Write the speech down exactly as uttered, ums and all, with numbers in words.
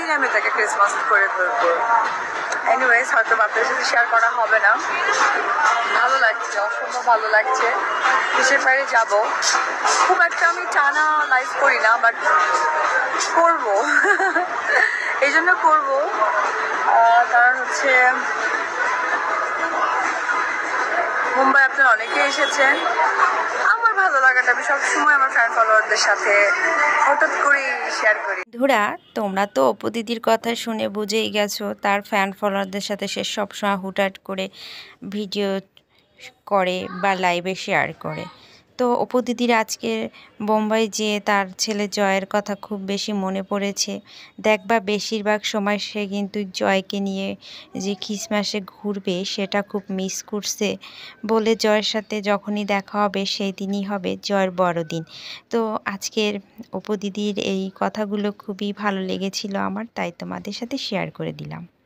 দিন আমি তাকে ক্রিসমাস করে ফেলবো। এনিওয়েজ হয়তো আপনাদের সাথে শেয়ার করা হবে না। ভালো লাগছে, অসম্ভব ভালো লাগছে। দেশের বাইরে যাব, খুব একটা আমি টানা লাইফ করি না, বাট করবো এই জন্য করবো, কারণ হচ্ছে মুম্বাই আপনারা অনেকে এসেছেন। আমার ভালো লাগাটা আমি সবসময় আমার ফ্যান ফলোয়ারদের সাথে হঠাৎ করে শেয়ার করি। বন্ধুরা, তোমরা তো অপু দিদির কথা শুনে বুঝেই গেছো তার ফ্যান ফলোয়ারদের সাথে সে সবসময় হুটহাট করে ভিডিও করে বা লাইভে শেয়ার করে। তো অপু দিদির আজকে বোম্বাই যেয়ে তার ছেলে জয়ের কথা খুব বেশি মনে পড়েছে। দেখবা বেশিরভাগ সময় সে কিন্তু জয়কে নিয়ে যে ক্রিসমাসে ঘুরবে সেটা খুব মিস করছে বলে জয়ের সাথে যখনই দেখা হবে সেই দিনই হবে জয়ের বড়দিন। তো আজকের অপু দিদির এই কথাগুলো খুবই ভালো লেগেছিল আমার, তাই তোমাদের সাথে শেয়ার করে দিলাম।